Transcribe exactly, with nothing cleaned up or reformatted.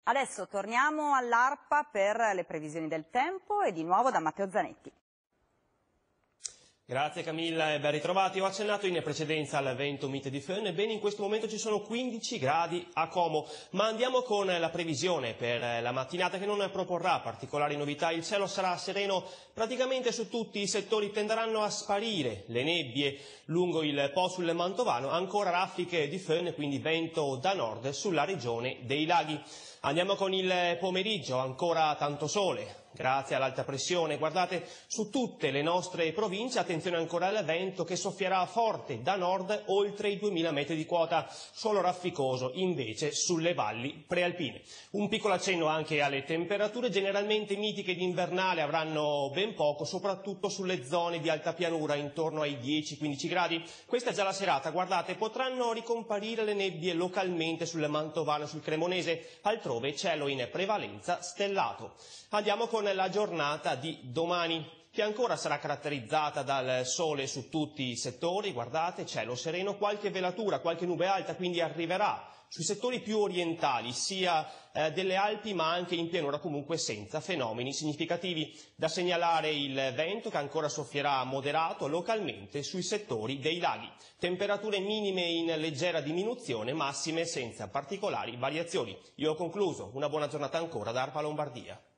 Adesso torniamo all'ARPA per le previsioni del tempo e di nuovo da Matteo Zanetti. Grazie Camilla e ben ritrovati. Ho accennato in precedenza al vento mite di Föhn. Ebbene, in questo momento ci sono quindici gradi a Como, ma andiamo con la previsione per la mattinata che non proporrà particolari novità. Il cielo sarà sereno praticamente su tutti i settori, tenderanno a sparire le nebbie lungo il Po sul Mantovano, ancora raffiche di Föhn, quindi vento da nord sulla regione dei laghi. Andiamo con il pomeriggio, ancora tanto sole, grazie all'alta pressione. Guardate, su tutte le nostre province, attenzione ancora al vento che soffierà forte da nord oltre i duemila metri di quota, solo rafficoso invece sulle valli prealpine. Un piccolo accenno anche alle temperature, generalmente mitiche ed invernali avranno ben poco, soprattutto sulle zone di alta pianura, intorno ai dieci quindici gradi. Questa è già la serata, guardate, potranno ricomparire le nebbie localmente sul Mantovano e sul Cremonese, altrove cielo in prevalenza stellato. Andiamo con la giornata di domani, che ancora sarà caratterizzata dal sole su tutti i settori. Guardate, cielo sereno, qualche velatura, qualche nube alta, quindi arriverà sui settori più orientali, sia eh, delle Alpi ma anche in pianura, comunque senza fenomeni significativi. Da segnalare il vento che ancora soffierà moderato localmente sui settori dei laghi. Temperature minime in leggera diminuzione, massime senza particolari variazioni. Io ho concluso, una buona giornata ancora da ARPA Lombardia.